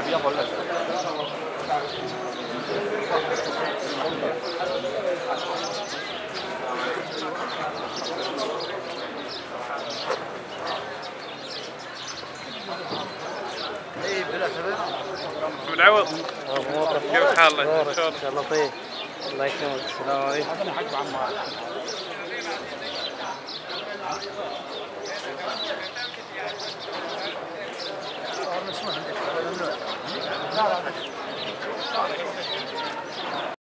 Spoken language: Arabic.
بالعوض كيف حالك؟ ان شاء الله طيب. الله يكرمك. السلام عليكم. انا حاج عمار. لا